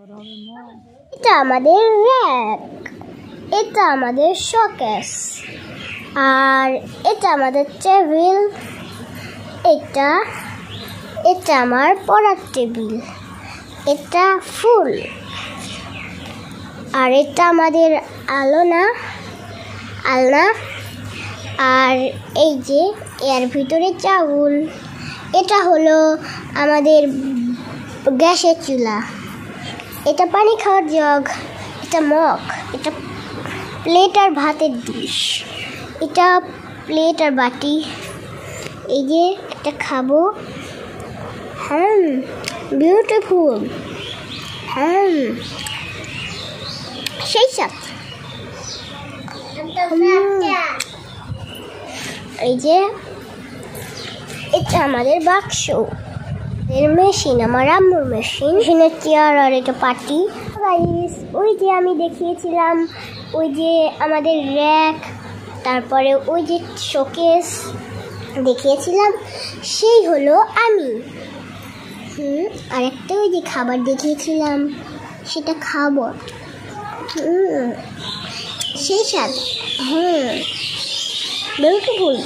এটা আমাদের র্যাক, এটা আমাদের শোকেস, আর এটা আমাদের টেবিল, এটা আমার পড়ার টেবিল, এটা ফুল, আর এটা আমাদের আলনা, আর এই যে এর ভিতরে চাউল, এটা হলো আমাদের গ্যাসের চুলা, এটা পানি খাওয়ার জগ, এটা মগ, এটা প্লেট আর ভাতের ডিশ, এটা প্লেট আর বাটি, এই যে এটা খাবো, বিউটিফুল, সেই সাথে এই যে এটা আমাদের বাক্স, মেশিন, আমার আম্মুর মেশিনের চেয়ার, আর এটা পাটি। ওই যে আমি দেখিয়েছিলাম, ওই যে আমাদের র্যাক, তারপরে ওই যে শোকেস দেখিয়েছিলাম, সেই হলো আমি। আর একটা ওই যে খাবার দেখিয়েছিলাম, সেটা খাবো, সেই স্বাদ, বিউটিফুল,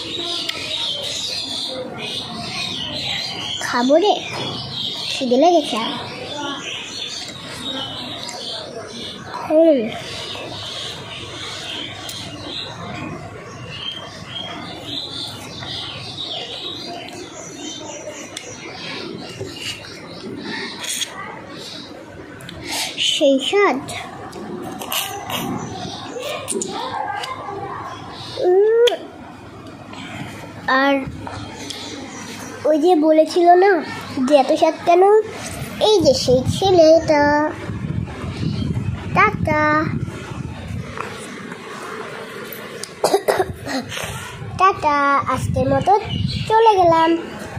খাবো রে, খিদে লেগেছে। সেই স্বাদ, আর ওই যে বলেছিল না যে এত স্বাদ কেন, এই যে সেই ছেলেটা, টাটা টাটা, আজকের মতো চলে গেলাম।